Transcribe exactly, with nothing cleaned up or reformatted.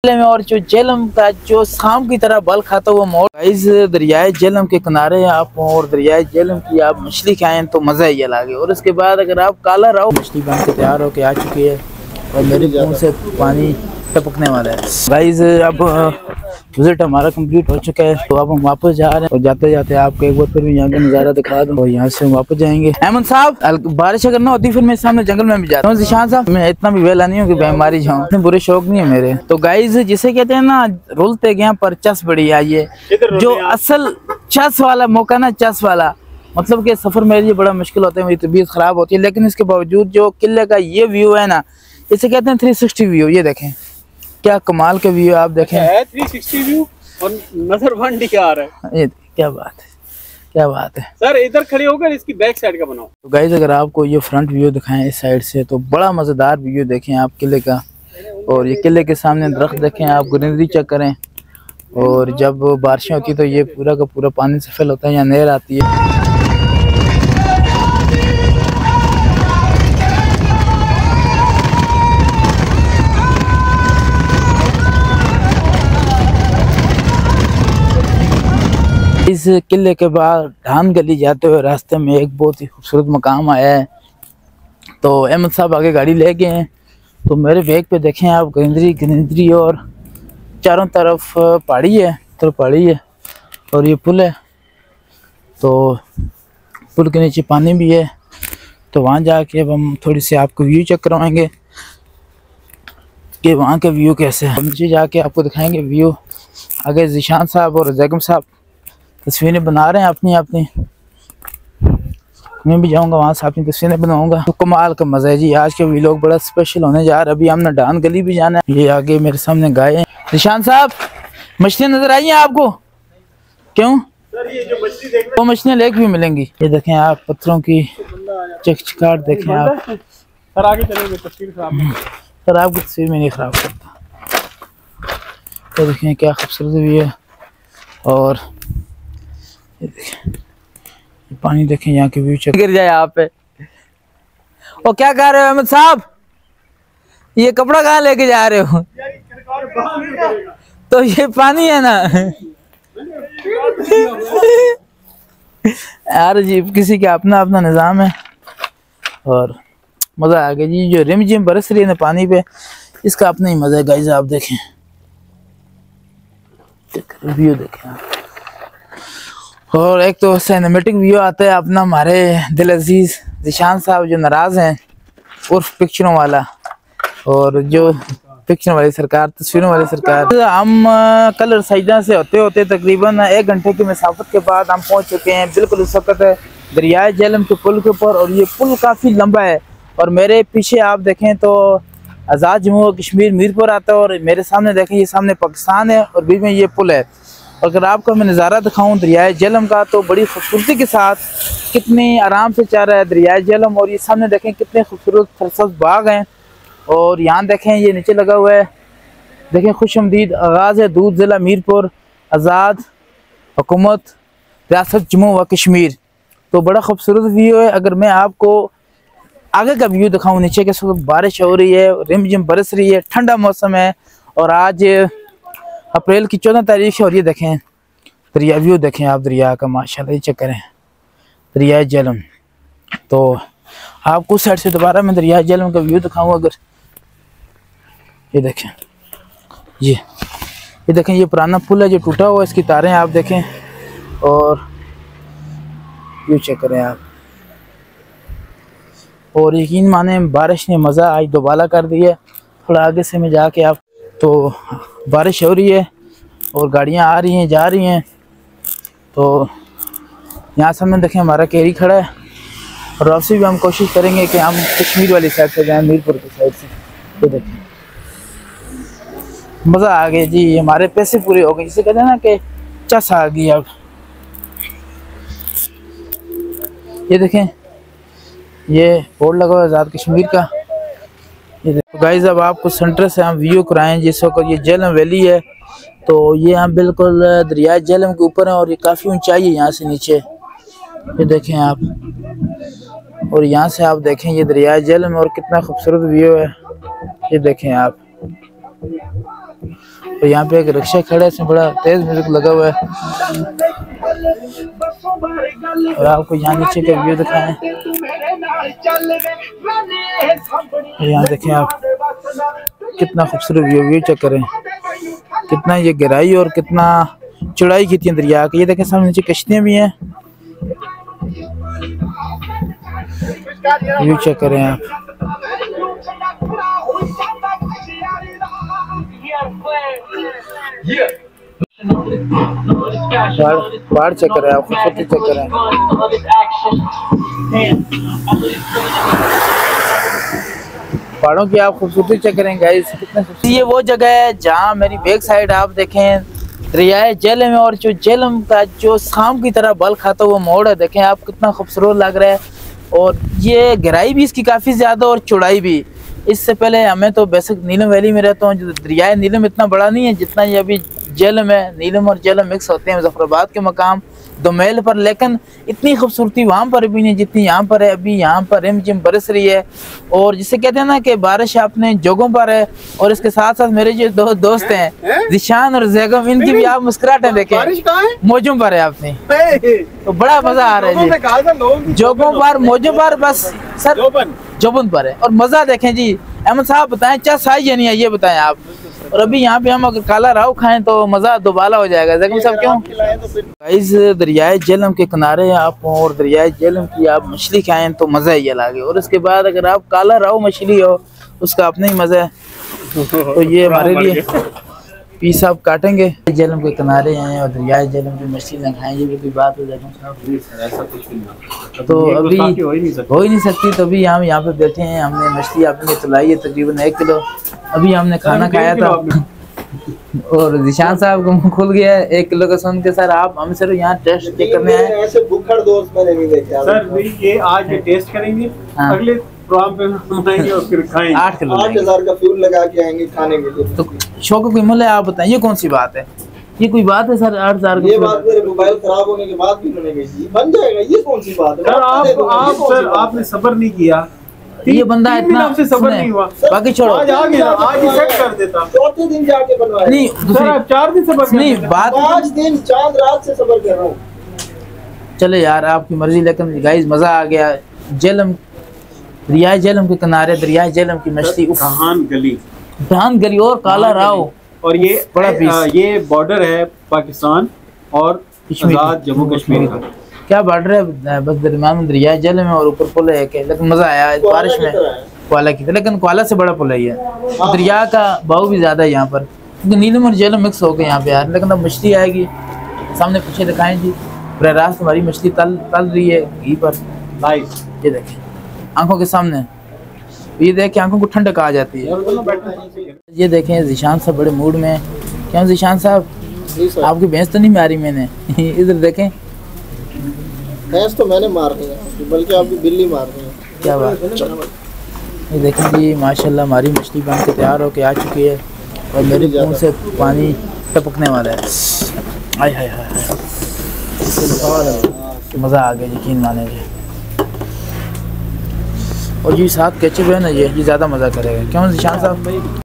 में और जो झेलम का जो शाम की तरह बल खाता हुआ मोड़। गाइस दरियाए झेलम के किनारे आप और दरियाए झेलम की आप मछली खाएं तो मजा ही अलग है। और उसके बाद अगर आप काला रहो, मछली बन के तैयार होके आ चुकी है और मेरे मुंह से पानी टपकने वाला है। गाइस अब विजिट हमारा कंप्लीट हो चुका है, तो अब हम वापस जा रहे हैं और जाते जाते आपको एक बार फिर भी यहाँ का नज़ारा दिखा दूँ और यहाँ से हम वापस जाएंगे। अहमद साहब बारिश अगर ना होती फिर मैं सामने जंगल में भी जाता हूँ। जिशान साहब मैं इतना भी वेला नहीं हूँ कि मैं मारी जाऊँ, इतने बुरे शौक नहीं है मेरे। तो गाइस जिसे कहते हैं ना रुलते गए पर चस बड़ी आई है, जो असल चस वाला मौका ना, चस वाला मतलब कि सफर मेरे लिए बड़ा मुश्किल होता है, मेरी तबीयत खराब होती है, लेकिन इसके बावजूद जो किले का ये व्यू है ना, इसे कहते हैं थ्री सिक्सटी व्यू। ये देखें क्या कमाल के व्यू आप देखें, थ्री सिक्सटी व्यू और नजर वन डी आ रहा है। ये क्या बात है, क्या बात है सर। इधर खड़े होकर इसकी बैक साइड का बनाओ। तो गाइस अगर आपको ये फ्रंट व्यू दिखाएं इस साइड से तो बड़ा मजेदार व्यू देखें आप किले का। और ये किले के सामने दरख्त देखें आप, ग्रीनरी चेक करें। और जब बारिशें होती है तो ये पूरा का पूरा पानी से फिल होता है, यहाँ नहर आती है। इस किले के बाद ढान गली जाते हुए रास्ते में एक बहुत ही खूबसूरत मकाम आया है। तो अहमद साहब आगे गाड़ी ले गए हैं, तो मेरे बैग पे देखें आप ग्रीनरी ग्रीनरी और चारों तरफ पहाड़ी है, तो पहाड़ी है और ये पुल है। तो पुल के नीचे पानी भी है, तो वहाँ जाके अब हम थोड़ी सी आपको व्यू चेक करवाएंगे कि वहाँ का व्यू कैसे है। नीचे जाके आपको दिखाएंगे व्यू। आगे जिशान साहब और जैगम साहब तस्वीरें बना रहे हैं अपनी अपनी, मैं भी जाऊंगा वहाँ से अपनी तस्वीरें बनाऊंगा। तो कमाल का मजा है जी, आज के व्लॉग बड़ा स्पेशल होने जा रहा है। अभी हमने ढान गली भी जाना है। ये आगे मेरे सामने गाय है। निशान साहब मछलियाँ नजर आई हैं आपको? क्यों सर ये जो मछली देख वो मछलियाँ लेक भी मिलेंगी। ये देखें आप पत्थरों की चकचकाहट देखें आप। सर आगे चलेंगे, तस्वीर खराब सर आपकी तस्वीर में नहीं खराब करता। तो देखें क्या खूबसूरत भी है। और ये देखें पानी देखें, यहाँ के व्यू चेक गिर जाए यहाँ पे। और क्या कह रहे हो अहमद साहब, ये कपड़ा कहाँ लेके जा रहे हो? तो ये पानी है ना यार जी, किसी का अपना अपना निज़ाम है और मज़ा आ गया जी। जो रिम जिम बरस रही है ना पानी पे, इसका अपना ही मज़ा है। गाइस आप देखें व्यू देखें आप। और एक तो सिनेमैटिक व्यू आता है अपना हमारे दिल अजीज जिशान साहब जो नाराज़ हैं उर्फ पिक्चरों वाला, और जो पिक्चर वाली सरकार, तस्वीरों वाली सरकार। हम कल सजदा से होते होते तकरीबन एक घंटे की मसाफत के बाद हम पहुंच चुके हैं बिल्कुल इस वक्त दरियाए झेलम के पुल के ऊपर। और ये पुल काफ़ी लंबा है और मेरे पीछे आप देखें तो आज़ाद जम्मू कश्मीर मीरपुर आता है और मेरे सामने देखें ये सामने पाकिस्तान है और बीच में ये पुल है। अगर आपको मैं नज़ारा दिखाऊं दरियाए झेलम का तो बड़ी खूबसूरती के साथ कितनी आराम से चल रहा है दरियाए झेलम। और ये सामने देखें कितने खूबसूरत सरसब्ज़ बाग हैं। और यहाँ देखें ये नीचे लगा हुआ है, देखें खुशमदीद आगाज़ है दूध ज़िला मीरपुर आज़ाद हुकूमत रियासत जम्मू व कश्मीर। तो बड़ा खूबसूरत व्यू है। अगर मैं आपको आगे का व्यू दिखाऊं नीचे के वक्त बारिश हो रही है, रिम झिम बरस रही है, ठंडा मौसम है और आज अप्रैल की चौदह तारीख है। और ये देखें दरिया व्यू देखें आप दरिया का, माशाल्लाह ये चेक करें दरियाए झेलम। तो आपको उस साइड से दोबारा मैं दरियाए झेलम का व्यू दिखाऊँ। अगर ये देखें ये ये देखें ये पुराना पुल है जो टूटा हुआ, इसकी तारें आप देखें और व्यू चेक करें आप। और यकीन माने बारिश ने मज़ा आज दोबारा कर दिया। थोड़ा आगे से मैं जाके आप, तो बारिश हो रही है और गाड़ियाँ आ रही हैं जा रही हैं। तो यहाँ सामने देखें हमारा कैरी खड़ा है और वापसी भी हम कोशिश करेंगे कि हम कश्मीर वाली साइड से जाएँ, मीरपुर की साइड से। तो देखें मज़ा आ गया जी, हमारे पैसे पूरे हो गए, जिसे कहते हैं ना कि चस आ गई। अब ये देखें ये बोर्ड लगा हुआ है आज़ाद कश्मीर का। ये देखो गाइस, अब आपको सेंटर से हम व्यू कराएं जिस वक्त ये झेलम वैली है। तो ये हम बिल्कुल दरियाए झेलम के ऊपर हैं और ये काफ़ी ऊंचाई है यहाँ से नीचे, ये देखें आप। और यहाँ से आप देखें ये दरियाए झेलम और कितना खूबसूरत व्यू है, ये देखें आप। तो यहाँ पे एक रिक्शा खड़ा है, इसमें बड़ा तेज म्यूजिक लगा हुआ है। और आपको यहाँ नीचे का व्यू दिखाएं। यहाँ देखें आप कितना खूबसूरत व्यू व्यू चेक करें, कितना ये गहराई और कितना चौड़ाई की थी दरिया की। ये देखें सामने नीचे कश्तियाँ भी हैं, व्यू चेक करें आप। पहाड़ चेक करें आप, खूबसूरती चेक करें। पहाड़ों की आप खूबसूरती चेक करें गाइस, कितना खूबसूरत। ये वो जगह है जहाँ मेरी बैक साइड आप देखें दरियाए झेलम है, और जो झेलम का जो शाम की तरह बल खाता हुआ मोड़ है, देखें आप कितना खूबसूरत लग रहा है। और ये गहराई भी इसकी काफ़ी ज़्यादा और चौड़ाई भी। इससे पहले हमें तो बेसिक नीलम वैली में रहता हूँ, जो दरियाए नीलम इतना बड़ा नहीं है जितना ये अभी झेलम है। नीलम और झेलम मिक्स होते हैं मुजफ्फराबाद के मकाम दो मेल पर, लेकिन इतनी खूबसूरती वहाँ पर भी नहीं जितनी यहाँ पर है। अभी यहाँ पर रिम जिम बरस रही है, और जिसे कहते हैं ना कि बारिश अपने जोगों पर है। और इसके साथ साथ मेरे जो दो दोस्त हैं जिशान और जैगम, इनकी भी आप मुस्कुराहटें देखें, मौजों पर है आपने, तो बड़ा मजा आ रहा है जी। जोगों पर मौजों पर बस सर जोबन पर है, और मजा देखें जी। अहमद साहब बताएं क्या साइज है नहीं है ये बताएं आप। और अभी यहाँ पे हम अगर काला राव खाएं तो मजा दोबाला हो जाएगा। जैगम साहब क्यों? गाइस दरियाए झेलम के किनारे आप और दरियाए झेलम की आप मछली खाएं तो मजा ही अलग है। और उसके बाद अगर आप काला राव मछली हो उसका अपना ही मजा है। तो ये हमारे लिए पीस आप काटेंगे, झेलम के किनारे हैं और दरियाए झेलम की मछली न खाएं, ये भी कोई बात हो जाएगी। तो अभी हो ही नहीं सकती, तो अभी हम यहाँ पे बैठे हैं, हमने मछली आपने तुलाई है तकरीबन एक किलो। अभी हमने खाना खाया था और जिशान साहब को मुंह खुल गया है एक किलो का सुन के। सर आप हम सिर्फ यहाँ टेस्ट चेक करने आए। ऐसे भूखड़ दोस्त मैंने नहीं देखे सर। ये आज टेस्ट करेंगे, अगले प्रोग्राम पे हम आएंगे और फिर खाएंगे। आठ किलो आठ हजार का फ्यूल लगा के आएंगे खाने के लिए। तो शौक कोई मूल्य आप बताएं, ये कौन सी बात है? ये कोई बात है सर? आठ हजार ये बात मेरे मोबाइल खराब होने के बाद भी उन्होंने भेजी, बन जाएगा, ये कौन सी बात है? सर आप आप सर आपने सब्र नहीं किया, ये बंदा इतना आपसे सब्र नहीं हुआ। बाकी छोड़ो, आज आ गया, आज ही सेट कर देता। चौथे दिन जाके बनवाया। नहीं सर आप चार दिन सब्र नहीं बात पाँच दिन चांद रात से सब्र कर रहा हूँ। चले यार आपकी मर्जी, लेकिन गाइस मजा आ गया। झेलम दरियाए झेलम के किनारे दरियाए झेलम की मछली, धान गली धान गली और काला राव। और ये बड़ा पीस। आ, ये बॉर्डर है पाकिस्तान और आजाद जम्मू कश्मीर का। क्या बॉर्डर है? बस दरमियान में दरियाए झेलम है और ऊपर पुल है के। लेकिन मजा आया बारिश में, क्वाला की, लेकिन क्वाला से बड़ा पुल है ये। दरिया का बहाव भी ज्यादा है यहाँ पर, क्योंकि नीलम और झेलम मिक्स हो गए यहाँ पे यार। लेकिन अब मछली आएगी, सामने पीछे दिखाएं जी, बरह रास्त हमारी मछली तल तल रही है घी पर लाइव। ये देखें आंखों के सामने, ये देख के आंखों को ठंडक आ जाती है। ये देखें जिशान साहब बड़े मूड में। क्यों जिशान साहब, आपकी भैंस तो नहीं मारी मैंने? इधर देखें, भैंस तो मैंने मार रही है, बल्कि आपकी बिल्ली मार रही है। क्या बात है। ये देखें जी माशाल्लाह हमारी मछली बन के तैयार होके आ चुकी है और मेरे मुंह से पानी टपकने वाला है। आय हाय हाय, मज़ा आ गया यकीन माने जी। और ये साथ केचप है ना, ये ये ज़्यादा मज़ा करेगा। क्यों जिशान साहब?